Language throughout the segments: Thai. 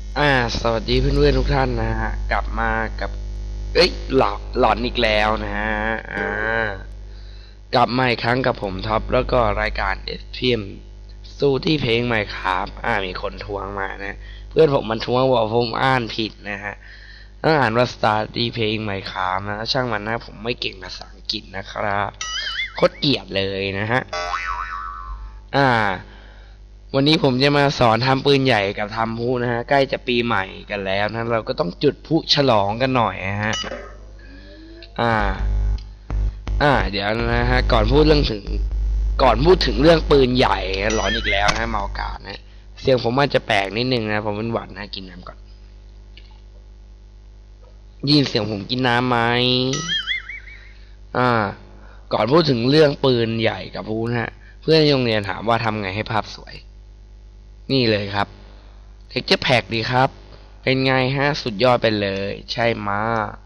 อ่าสวัสดีเพื่อนๆทุกท่านนะฮะกลับมากับหลอนอีกแล้วนะฮะกลับมาอีกครั้งกับผมท็อปแล้วก็รายการ SPM สู้ที่เพลงใหม่ครับมีคนทวงมานะเพื่อนผมมันทวงบอกผมอ่านผิดนะฮะต้องอ่านว่า Start ที่เพลงใหม่ครับนะช่างมันนะผมไม่เก่งภาษาอังกฤษนะครับโคตรเกลียดเลยนะฮะอ่า วันนี้ผมจะมาสอนทำปืนใหญ่กับทำพลุนะฮะใกล้จะปีใหม่กันแล้วนะเราก็ต้องจุดพลุฉลองกันหน่อยนะฮะอ่าเดี๋ยวนะฮะก่อนพูดถึงเรื่องปืนใหญ่หลอนอีกแล้วนะมาโอกาสนะเสียงผมอาจจะแปลกนิดนึงนะผมเป็นหวัดนะกินน้ำก่อนยินเสียงผมกินน้ำไหมอ่าก่อนพูดถึงเรื่องปืนใหญ่กับพลุนะฮะเพื่อนโรงเรียนถามว่าทำไงให้ภาพสวยนี่เลยครับ Texture Pack ดีครับ เป็นไงฮะสุดยอดไปเลยใช่มา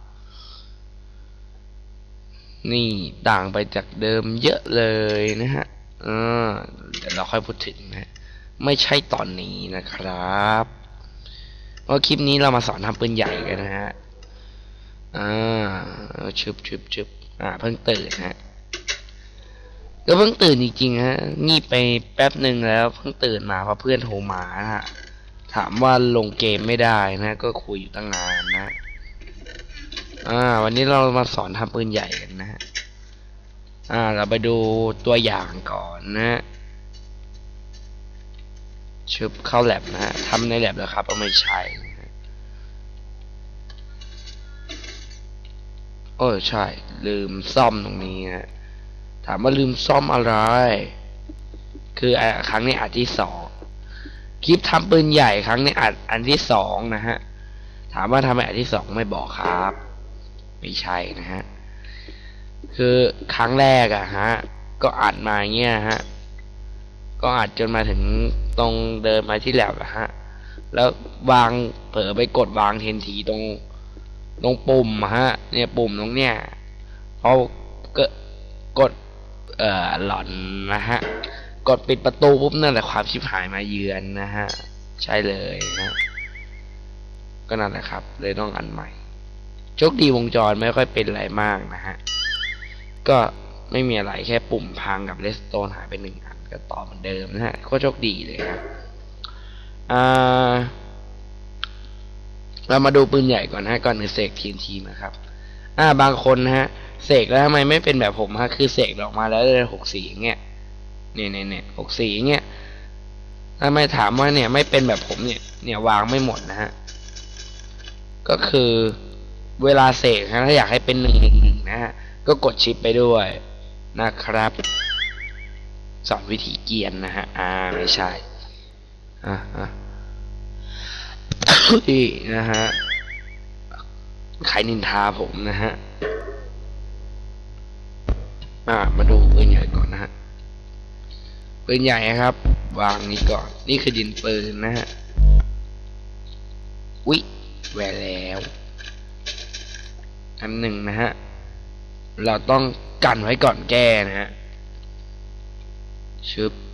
นี่ต่างไปจากเดิมเยอะเลยนะฮะเดี๋ยวเราค่อยพูดถึงนะไม่ใช่ตอนนี้นะครับเพราะคลิปนี้เรามาสอนทำปืนใหญ่กันนะฮะอ่ชึบเพิ่งตื่นฮะก็เพิ่งตื่นจริงๆฮะงีบไปแป๊บหนึ่งแล้วเพิ่งตื่นมาเพราะเพื่อนโทรมานะฮะถามว่าลงเกมไม่ได้นะก็คุยอยู่ตั้งนานนะวันนี้เรามาสอนทำปืนใหญ่กันนะฮะเราไปดูตัวอย่างก่อนนะชึบเข้าแลบนะฮะทำในแลบแล้วครับไม่ใช่ใช่ลืมซ่อมตรงนี้นะถามว่าลืมซ่อมอะไรคือครั้งนี้อัดที่สองคลิปทำปืนใหญ่ครั้งนี้อันที่สองนะฮะถามว่าทำไมอันที่สองไม่บอกครับไม่ใช่นะฮะคือครั้งแรกอะฮะก็อัดมาเงี้ยฮะก็อัดจนมาถึงตรงเดินมาที่แลบอะฮะแล้ววางเผลอไปกดวางเทนทีตรงปุ่มฮะเนี่ยปุ่มตรงเนี้ยเขาก็กดหลอนนะฮะกดปิดประตูปุ๊บนั่นแหละความชิบหายมาเยือนนะฮะใช่เลยนะก็นั่นแหละครับเลยต้องอันใหม่โชคดีวงจรไม่ค่อยเป็นอะไรมากนะฮะก็ไม่มีอะไรแค่ปุ่มพังกับเลสโตนหายไปหนึ่งอันก็ต่อเหมือนเดิมนะฮะก็โชคดีเลยนะเรามาดูปืนใหญ่ก่อนนะก่อนเสกทีนะครับบางคนนะฮะเสกแล้วทำไมไม่เป็นแบบผมฮะคือเสกออกมาแล้วเลย64อย่างเงี้ยเนี่ย64อย่างเงี้ยถ้าไม่ถามว่าเนี่ยไม่เป็นแบบผมเนี่ยวางไม่หมดนะฮะก็คือเวลาเสกนะถ้าอยากให้เป็น111นะฮะก็กดชิปไปด้วยนะครับสอนวิธีเกียนนะฮะไม่ใช่นี่นะฮะใครนินทาผมนะฮะมาดูปืนใหญ่ก่อนนะฮะปืนใหญ่ครับวางนี้ก่อนนี่คือดินปืนนะฮะแหวแล้วอันหนึ่งนะฮะเราต้องกันไว้ก่อนแก้นะฮะชึบ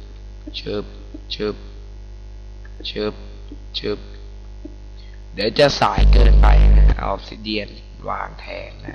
เดี๋ยวจะสายเกินไปนะเอาออฟซิเดียนวางแทนนะ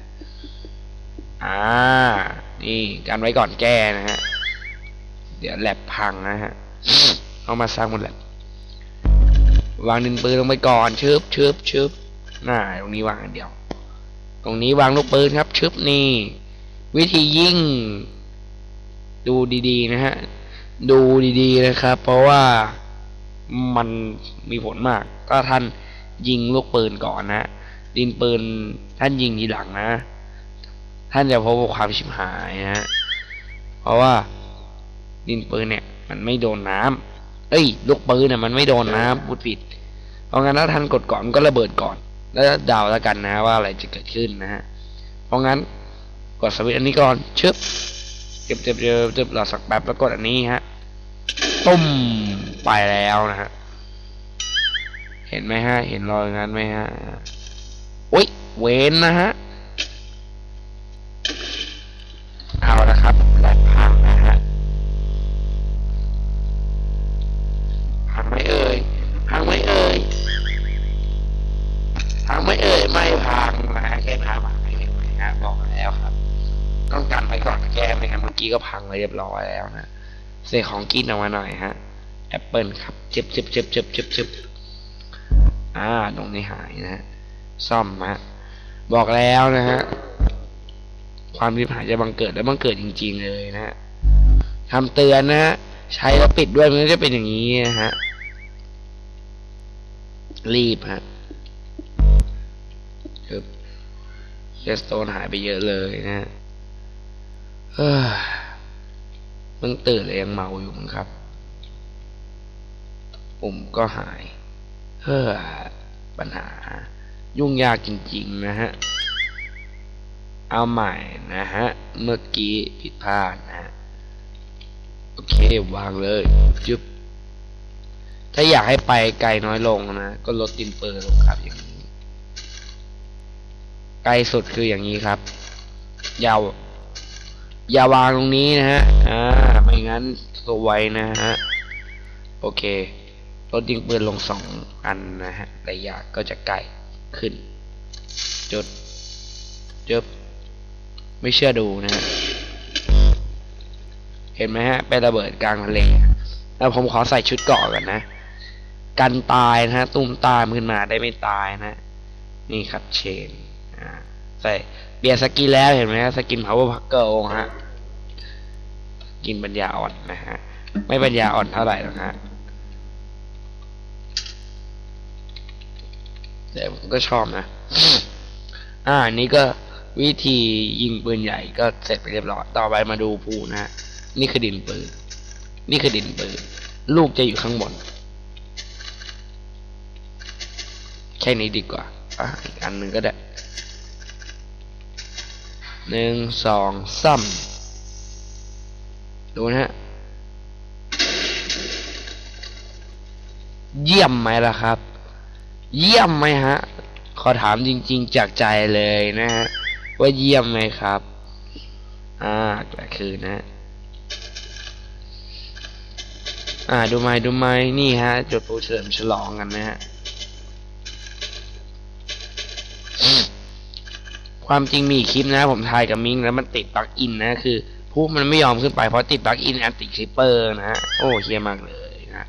นี่กันไว้ก่อนแก้นะฮะเดี๋ยวแลบพังนะฮะเอามาสร้างบนแลบวางดินปืนลงไปก่อนชึบตรงนี้วางอันเดียวตรงนี้วางลูกปืนครับชึบนี่วิธียิงดูดีๆนะฮะดูดีๆนะครับเพราะว่ามันมีผลมากก็ท่านยิงลูกปืนก่อนนะดินปืนท่านยิงทีหลังนะท่านจะพบกับความชิบหายนะเพราะว่าดินปืนเนี่ยมันไม่โดนน้ำลูกปืนเนี่ยมันไม่โดนน้ำพูดผิดเพราะงั้นถ้าท่านกดก่อนก็ระเบิดก่อนแล้วเดาแล้วกันนะว่าอะไรจะเกิดขึ้นนะฮะเพราะงั้นกดสวิตช์อันนี้ก่อนชึบเจ็บรอสักแป๊บแล้วกดอันนี้ฮะตุ้มไปแล้วนะฮะเห็นไหมฮะเห็นรอยงั้นไหมฮะเว้นนะฮะเอาละครับแลบพังนะฮะพังไหมเอ่ยกี้ก็พังไปเรียบร้อยแล้วนะเศษของกินออกมาหน่อยฮะแอปเปิลครับเจ็บตรงนี้หายนะฮะซ่อมฮะบอกแล้วนะฮะความชิบหายจะบังเกิดและบังเกิดจริงๆเลยนะฮะทำเตือนนะฮะใช้แล้วปิดด้วยมันก็จะเป็นอย่างนี้นะฮะรีบฮะเรสโตนหายไปเยอะเลยนะเพิ่งตื่นเลยยังเมาอยู่มั้งครับปุ่มก็หายปัญหายุ่งยากจริงๆนะฮะเอาใหม่นะฮะเมื่อกี้ผิดพลาดนะฮะโอเควางเลยจุ๊บถ้าอยากให้ไปไกลน้อยลงนะก็ลดดินเปอร์ลงครับอย่างนี้ไกลสุดคืออย่างนี้ครับอย่าวางตรงนี้นะฮะไม่งั้นตัวไว้นะฮะโอเคลดดินเปอร์ลง2 อันนะฮะระยะก็จะใกล้ขึ้นจุดไม่เชื่อดูนะฮะเห็นไหมฮะไประเบิดกลางทะเลแล้วผมขอใส่ชุดเกราะก่อนนะกันตายนะฮะตุ้มตามขึ้นมาได้ไม่ตายนะนี่ครับเชนใส่เปลี่ยนสกินแล้วเห็นไหมฮะสกิน power packer ฮะกินปัญญาอ่อนนะฮะไม่ปัญญาอ่อนเท่าไหร่หรอกฮะแต่ผมก็ชอบนะนี่ก็วิธียิงปืนใหญ่ก็เสร็จไปเรียบร้อยต่อไปมาดูภูนะฮะนี่คือดินปืนลูกจะอยู่ข้างบนแค่นี้ดีกว่าอีกอันหนึ่งก็ได้1 2 3ดูนะฮะเยี่ยมไหมล่ะครับเยี่ยมไหมฮะขอถามจริงๆจากใจเลยนะฮะว่าเยี่ยมไหมครับก็คือนะดูไหมนี่ฮะจุดพลุเฉลิมฉลองกันนะฮะความจริงมีคลิปนะผมถ่ายกับมิงแล้วมันติดปลั๊กอินนะคือพลุมันไม่ยอมขึ้นไปเพราะติดปลั๊กอินแอนติคลิปเปอร์นะฮะโอ้เฮี้ยมากเลยนะ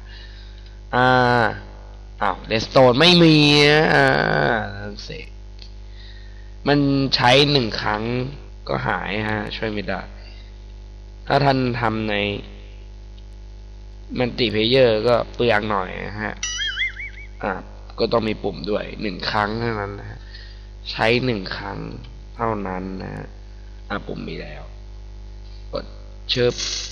เดสโตนไม่มีนะเสกมันใช้1 ครั้งก็หายฮะช่วยไม่ได้ถ้าท่านทำในมันติเพลเยอร์ก็เปลืองหน่อยนะฮะก็ต้องมีปุ่มด้วย1 ครั้งเท่านั้นนะฮะใช้1 ครั้งเท่านั้นนะฮะปุ่มมีแล้วกดเชิบ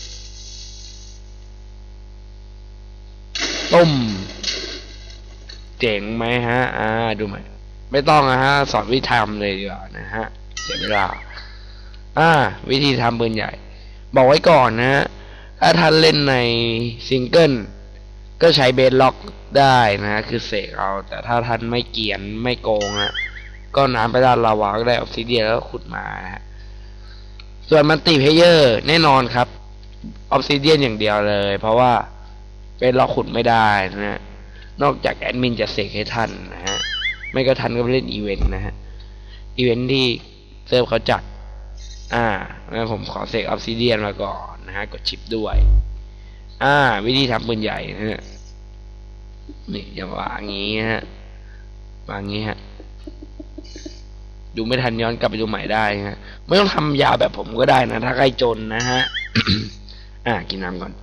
ต้มเจ๋งไหมฮะดูไหมไม่ต้องนะฮะสอนวิธีทำเลยดีกว่านะฮะเสียเวลาวิธีทำปืนใหญ่บอกไว้ก่อนนะฮะถ้าท่านเล่นในซิงเกิลก็ใช้เบสล็อกได้นะคือเสกเอาแต่ถ้าท่านไม่เกียนไม่โกงก็น้ำไปด้านลาวาก็ได้ออกซิเดียนแล้วขุดมานะฮะส่วนมันติเพลเยอร์แน่นอนครับออกซิเดียนอย่างเดียวเลยเพราะว่าเบสล็อกขุดไม่ได้นะนอกจากแอดมินจะเสกให้ท่านนะฮะไม่ก็ท่านก็ไปเล่นอีเวนต์นะฮะอีเวนต์ที่เซิร์ฟเขาจัดงั้นผมขอเสกออฟซิเดียนมาก่อนนะฮะกดชิปด้วยวิธีทำปืนใหญ่นะฮะนี่อย่าวางงี้นะฮะวางงี้ฮะดูไม่ทันย้อนกลับไปดูใหม่ได้ฮะไม่ต้องทำยาวแบบผมก็ได้นะถ้าใครจนนะฮะ กินน้ำก่อน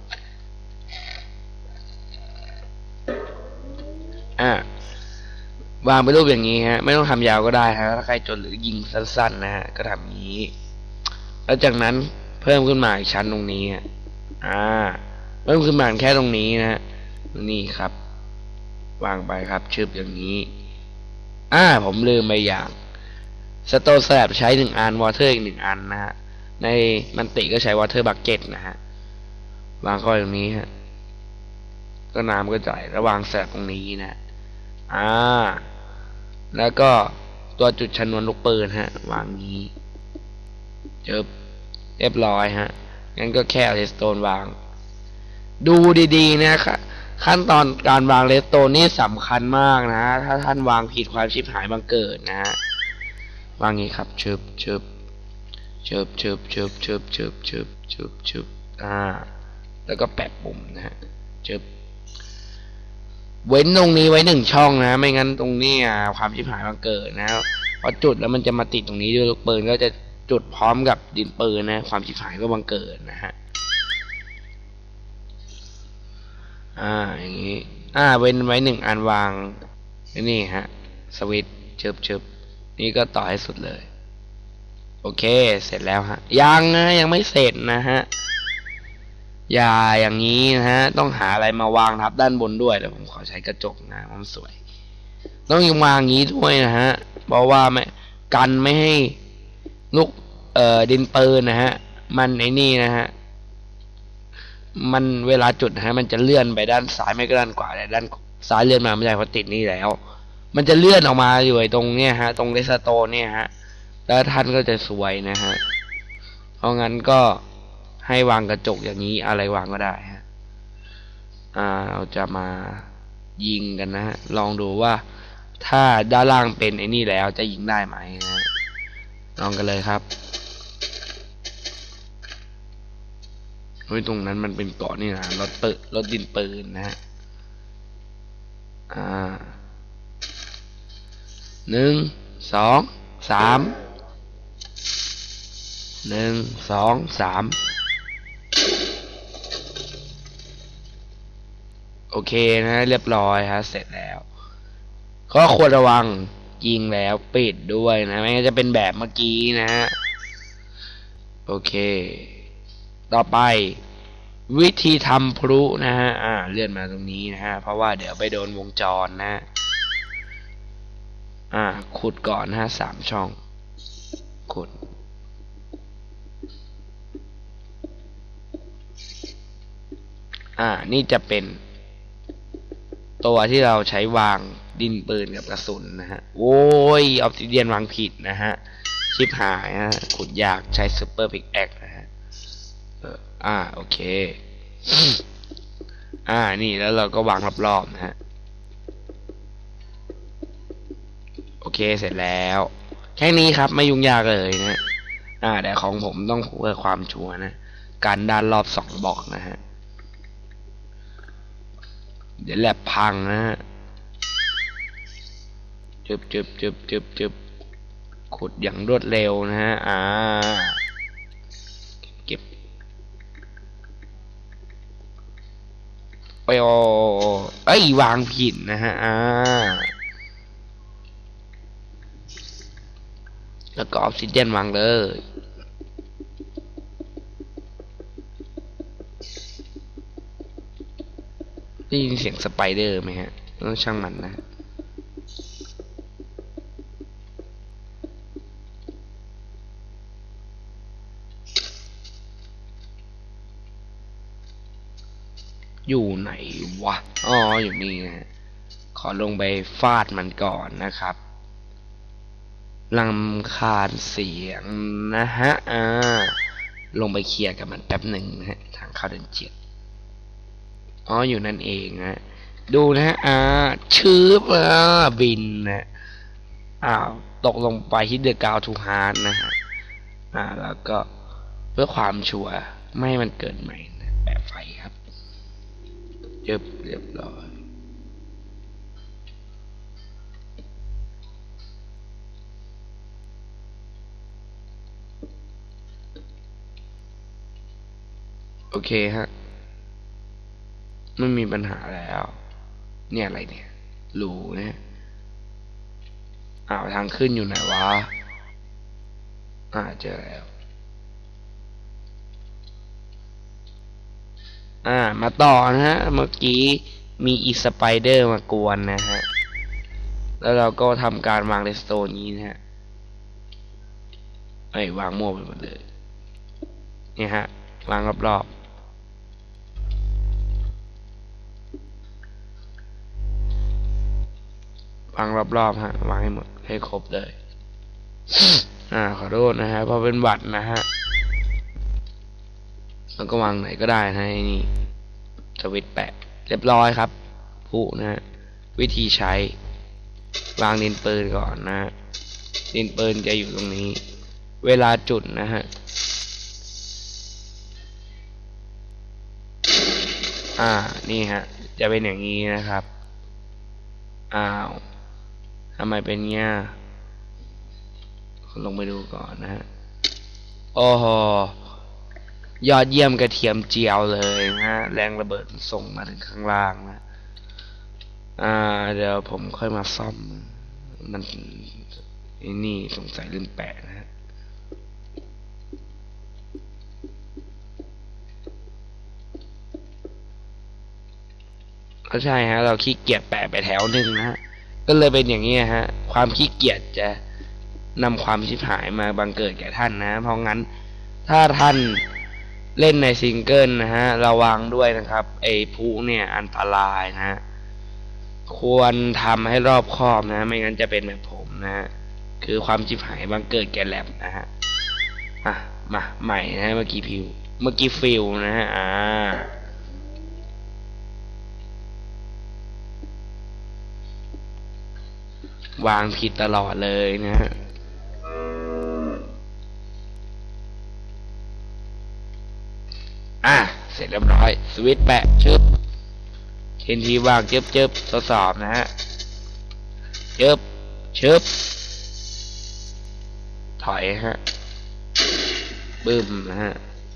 วางเป็นรูปอย่างนี้ฮะไม่ต้องทำยาวก็ได้ฮะถ้าใครจนหรือยิงสั้นๆนะฮะก็ทำอย่างนี้แล้วจากนั้นเพิ่มขึ้นมาอีกชั้นตรงนี้เพิ่มขึ้นมาแค่ตรงนี้นะนี่ครับวางไปครับชึบอย่างนี้ผมลืมไปอย่างสโตนแสบใช้1 อันวอเตอร์อีก1 อันนะฮะในมันติก็ใช้วอเตอร์บักเก็ตนะฮะวางก็อย่างนี้ฮะก็น้ำก็จ่ายระวางแสบตรงนี้นะแล้วก็ตัวจุดชนวนลูกปืนฮะวางนี้เรียบร้อยฮะงั้นก็แค่เอาเรสโตนวางดูดีๆนะครับขั้นตอนการวางเรสโตนนี่สำคัญมากนะถ้าท่านวางผิดความชิบหายบังเกิดนะฮะวางนี้ครับชึบเชิบเชิบเชิบเชิบเชิบเชิบเชิบเชิบแล้วก็แปะปุ่มนะฮะเชิบเว้นตรงนี้ไว้1 ช่องนะไม่งั้นตรงนี้ความชิบหายมันเกิดนะพอจุดแล้วมันจะมาติดตรงนี้ด้วยลูกปืนก็จะจุดพร้อมกับดินปืนนะความชิบหายก็บังเกิดนะฮะอย่างนี้เว้นไว้1 อันวางนี่ฮะสวิตช์เชิบนี่ก็ต่อให้สุดเลยโอเคเสร็จแล้วฮะยังไม่เสร็จนะฮะอย่างนี้นะฮะต้องหาอะไรมาวางทับด้านบนด้วยเดี๋ยวผมขอใช้กระจกนะมันสวยต้องวางอย่างนี้ด้วยนะฮะเพราะว่าไม่ให้ลูกดินปืนนะฮะมันนี่นะฮะมันเวลาจุดนะฮะมันจะเลื่อนไปด้านซ้ายไม่ก็ด้านขวาแต่ด้านซ้ายเลื่อนมาไม่ได้เพราะติดนี่แล้วมันจะเลื่อนออกมาอยู่ตรงเนี้ยฮะตรงเรสโตนเนี่ยฮะแล้วท่านก็จะสวยนะฮะเพราะงั้นก็ให้วางกระจกอย่างนี้อะไรวางก็ได้ฮะเราจะมายิงกันนะฮะลองดูว่าถ้าด้านล่างเป็นไอ้นี่แล้วจะยิงได้ไหมนะลองกันเลยครับตรงนั้นมันเป็นเกาะนี่นะรถดินปืนนะฮะ1 2 3 1 2 3โอเคนะเรียบร้อยฮะเสร็จแล้วก็ควรระวังยิงแล้วปิดด้วยนะไม่งั้นจะเป็นแบบเมื่อกี้นะฮะโอเคต่อไปวิธีทำพลุนะฮะเลื่อนมาตรงนี้นะฮะเพราะว่าเดี๋ยวไปโดนวงจรนะขุดก่อนนะฮะ3 ช่องขุดนี่จะเป็นตัวที่เราใช้วางดินปืนกับกระสุนนะฮะโอ้ยออฟซิเดียนวางผิดนะฮะชิบหายนะขุดยากใช้ซูเปอร์พิกแอคนะฮะโอเคนี่แล้วเราก็วางรอบๆนะฮะโอเคเสร็จแล้วแค่นี้ครับไม่ยุ่งยากเลยนะแต่ของผมต้องเพื่อความชัวร์นะการด้านรอบ2 บล็อกนะฮะเดี๋ยวแลบพังนะฮะจึบขุดอย่างรวดเร็วนะฮะเก็บวางผิดนะฮะแล้วก็ออฟซิเดียนวางเลยได้ยินเสียงสไปเดอร์ไหมฮะช่างมันนะอยู่ไหนวะอยู่นี่นะขอลงไปฟาดมันก่อนนะครับรำคาญเสียงนะฮะลงไปเคลียร์กับมันแป๊บหนึ่งนะฮะทางเข้าเดินเจียดอยู่นั่นเองนะดูนะฮะชืบบินนะตกลงไปที่เดอะกาวทูฮาร์ดนะฮะแล้วก็เพื่อความชัวร์ไม่ให้มันเกิดใหม่นะแปะไฟครับเรียบร้อยโอเคฮะไม่มีปัญหาแล้วเนี่ยอะไรเนี่ยรูเนี่ยทางขึ้นอยู่ไหนวะเจอแล้วมาต่อนะฮะเมื่อกี้มีอีสไปเดอร์มากวนนะฮะแล้วเราก็ทำการวางเรสโตนนี้นะฮะวางโม่ไปหมดเลยเนี่ยฮะวางรอบๆวางรอบๆฮะวางให้หมดให้ครบเลยขอโทษนะฮะเพราะเป็นบัตรนะฮะแล้วก็วางไหนก็ได้นะนี่สวิตช์แปะเรียบร้อยครับผู้นะฮะวิธีใช้วางดินปืนก่อนนะดินปืนจะอยู่ตรงนี้เวลาจุดนะฮะนี่ฮะจะเป็นอย่างนี้นะครับอ้าวทำไมเป็นเงี้ยลงไปดูก่อนนะฮะโอ้โหยอดเยี่ยมกระเทียมเจียวเลยนะฮะแรงระเบิดส่งมาถึงข้างล่างนะเดี๋ยวผมค่อยมาซ่อมมันนี่สงสัยลืมแปะนะฮะก็ใช่ฮะเราขี้เกียจแปะไปแถวหนึ่งนะฮะก็เลยเป็นอย่างนี้ฮะความขี้เกียจจะนำความชิบหายมาบังเกิดแก่ท่านนะเพราะงั้นถ้าท่านเล่นในซิงเกิลนะฮะระวังด้วยนะครับไอ้พลุเนี่ยอันตรายนะฮะควรทำให้รอบคอบนะไม่งั้นจะเป็นแบบผมนะฮะคือความชิบหายบังเกิดแก่แลบนะฮะมาใหม่นะฮะเมื่อกี้ฟิลนะฮะวางผิดตลอดเลยนะฮะเสร็จเรียบร้อยสวิตช์แปะชึบเห็นทีวางเจิบทดสอบนะฮะชึบถอยฮะบึ้มนะฮะ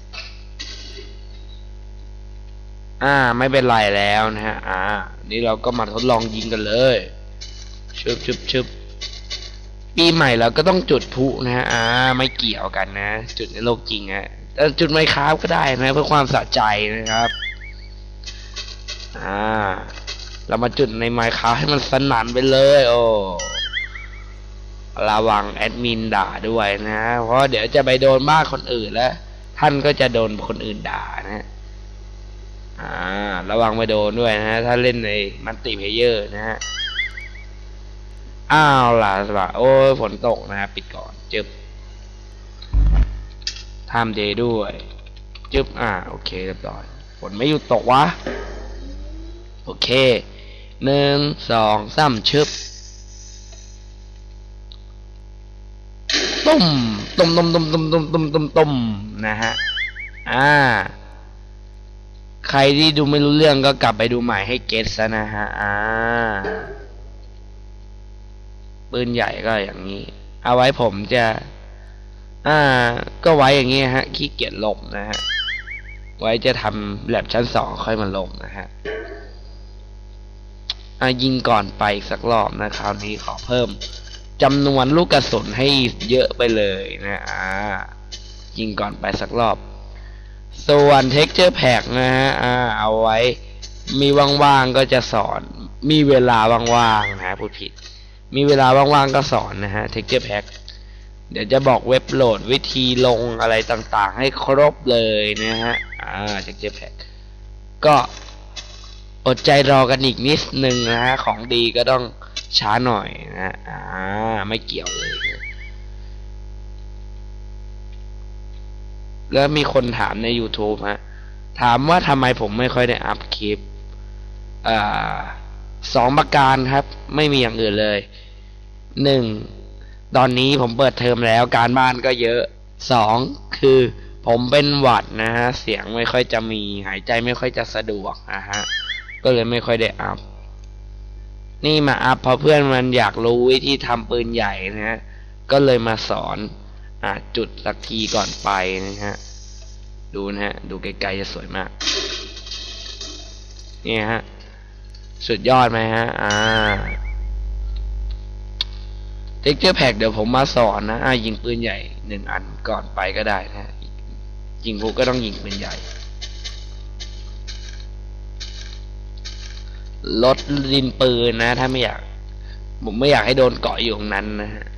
ไม่เป็นไรแล้วนะฮะนี่เราก็มาทดลองยิงกันเลยชึบปีใหม่เราก็ต้องจุดพลุนะฮะไม่เกี่ยวกันนะจุดในโลกจริงฮะแต่จุดไมค์คราฟก็ได้นะเพื่อความสะใจนะครับเรามาจุดในไมค์คราฟให้มันสนั่นไปเลยโอ้ระวังแอดมินด่าด้วยนะเพราะเดี๋ยวจะไปโดนบ้านคนอื่นแล้วท่านก็จะโดนคนอื่นด่านะระวังไปโดนด้วยนะถ้าเล่นในมัลติเพลเยอร์นะฮะล่ะโอ้ยฝนตกนะปิดก่อนจึบไทม์เดย์ด้วยจึบโอเคเรียบร้อยฝนไม่หยุดตกวะโอเค1 2 3ชึบตุ้มนะฮะใครที่ดูไม่รู้เรื่องก็กลับไปดูใหม่ให้เก็ตซะนะฮะปืนใหญ่ก็อย่างนี้เอาไว้ผมจะก็ไว้อย่างนี้ฮะขี้เกียจลบนะฮะไว้จะทำแลบชั้น2ค่อยมาลงนะฮะยิงก่อนไปสักรอบนะคราวนี้ขอเพิ่มจำนวนลูกกระสุนให้เยอะไปเลยนะยิงก่อนไปสักรอบส่วน texture pack นะฮะเอาไว้มีว่างๆก็จะสอนมีเวลาว่างๆนะพูดผิดมีเวลาว่างๆก็สอนนะฮะ texture pack เดี๋ยวจะบอกเว็บโหลดวิธีลงอะไรต่างๆให้ครบเลยนะฮะtexture pack ก็อดใจรอกันอีกนิดนึงนะฮะของดีก็ต้องช้าหน่อยนะไม่เกี่ยวเลยแล้วมีคนถามใน YouTube ฮะถามว่าทำไมผมไม่ค่อยได้อัพคลิป2 ประการครับไม่มีอย่างอื่นเลย1ตอนนี้ผมเปิดเทอมแล้วการบ้านก็เยอะ2คือผมเป็นหวัดนะฮะเสียงไม่ค่อยจะมีหายใจไม่ค่อยจะสะดวกนะฮะก็เลยไม่ค่อยได้อัพนี่มาอัพเพราะเพื่อนมันอยากรู้วิธีทำปืนใหญ่นะฮะก็เลยมาสอนจุดสักทีก่อนไปนะฮะดูนะฮะดูไกลๆจะสวยมากนี่ฮะสุดยอดไหมฮะtexture pack เดี๋ยวผมมาสอนนะยิงปืนใหญ่1 อันก่อนไปก็ได้นะยิงพวกก็ต้องยิงปืนใหญ่ลดดินปืนนะถ้าผมไม่อยากให้โดนเกาะอยู่ตรงนั้นนะฮะ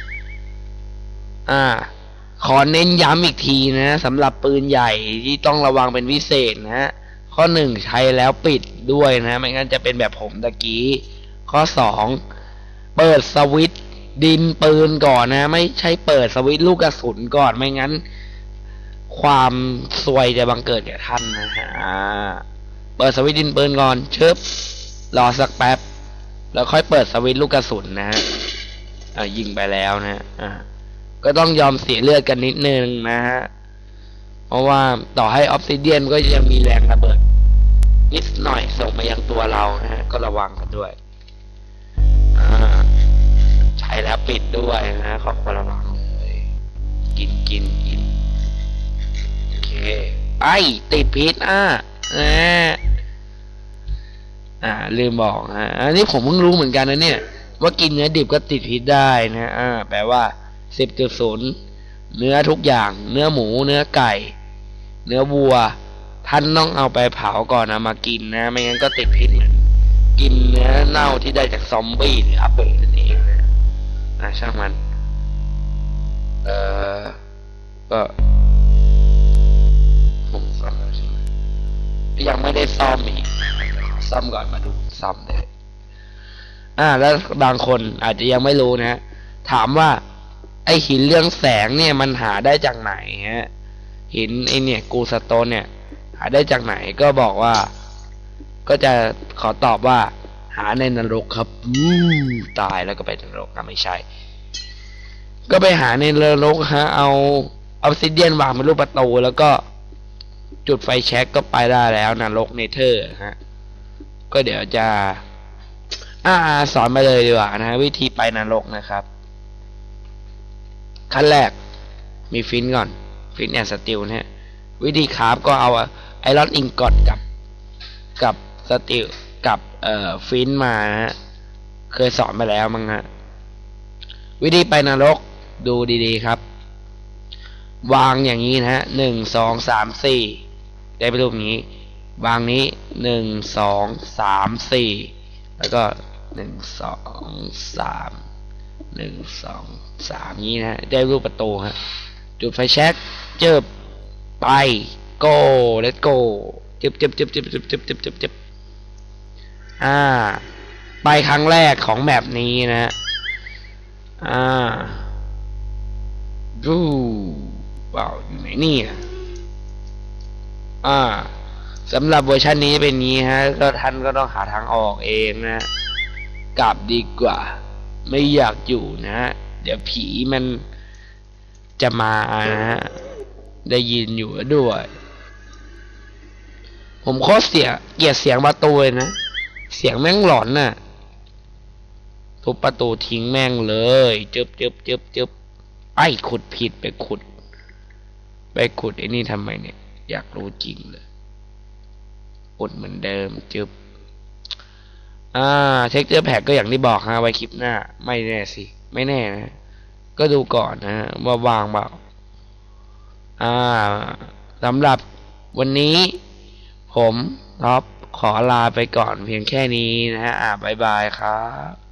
ขอเน้นย้ำอีกทีนะสำหรับปืนใหญ่ที่ต้องระวังเป็นพิเศษนะฮะข้อ1ใช้แล้วปิดด้วยนะไม่งั้นจะเป็นแบบผมตะกี้ข้อ2เปิดสวิตช์ดินปืนก่อนนะไม่ใช่เปิดสวิตช์ลูกกระสุนก่อนไม่งั้นความซวยจะบังเกิดแก่ท่านนะฮะเปิดสวิตช์ดินปืนก่อนชึบรอสักแป๊บแล้วค่อยเปิดสวิตช์ลูกกระสุนนะฮะยิงไปแล้วนะก็ต้องยอมเสียเลือดกันนิดนึงนะฮะเพราะว่าต่อให้ออฟซิเดียนก็ยังมีแรงระเบิดนิดหน่อยส่งมายังตัวเรานะฮะก็ระวังกันด้วยใช้แล้วปิดด้วยนะขอบคุณระวังเลยกินโอเคไอ้ติดพิษลืมบอกอันนี้ผมเพิ่งรู้เหมือนกันนะเนี่ยว่ากินเนื้อดิบก็ติดพิษได้นะแปลว่า 10.0 เนื้อทุกอย่างเนื้อหมูเนื้อไก่เนื้อวัวท่านต้องเอาไปเผาก่อนนะมากินนะไม่งั้นก็ติดพิษเหมือนกินเนื้อเน่าที่ได้จากซอมบี้หรืออัปเปอร์นั่นเองนะช่างมันก็ผมซ่อมแล้วใช่ไหมยังไม่ได้ซ่อมอีกซ่อมก่อนมาดูซ่อมเลยแล้วบางคนอาจจะยังไม่รู้นะถามว่าไอหินเรื่องแสงเนี่ยมันหาได้จากไหนฮะหินไอเนี่ยกูสโตนเนี่ยหาได้จากไหนก็บอกว่าก็จะขอตอบว่าหาในนรกครับตายแล้วก็ไปนรกไม่ใช่ก็ไปหาในนรกเอาออฟซิเดียนวางเป็นรูปประตูแล้วก็จุดไฟแช็กก็ไปได้แล้วนรกเนเธอร์ก็เดี๋ยวจะสอนมาเลยดีกว่านะวิธีไปนรกนะครับขั้นแรกมีฟินก่อนฟินแอนด์สตีลนะวิธีคราฟก็เอาไอรอนอิงกอตกับสตีลกับฟินมานะเคยสอนไปแล้วมั้งฮะวิธีไปนรกดูดีๆครับวางอย่างนี้นะฮะ1 2 3 4ได้เป็นรูปนี้วางนี้1 2 3 4แล้วก็1 2 3 1 2 3นี้นะได้รูปประตูฮะจุดไฟแช็กเจิบไป go let's go จึบไปครั้งแรกของแมปนี้นะดูว้าวอยู่ไหนนี่สำหรับเวอร์ชันนี้เป็นนี้ฮะก็ท่านก็ต้องหาทางออกเองนะกลับดีกว่าไม่อยากอยู่นะเดี๋ยวผีมันจะมานะได้ยินอยู่ด้วยผมโคตรเกลียดเสียงประตูเลยนะเสียงแม่งหลอนน่ะทุบประตูทิ้งแม่งเลยจึบไอ้ขุดผิดไปขุดไอ้นี่ทำไมเนี่ยอยากรู้จริงเลยอุดเหมือนเดิมจึบเทคเจอร์แพ็กก็อย่างที่บอกไว้คลิปหน้าไม่แน่สิไม่แน่นะก็ดูก่อนนะว่าวางเปล่าสำหรับวันนี้ผมท็อปขอลาไปก่อนเพียงแค่นี้นะฮะบ๊ายบายครับ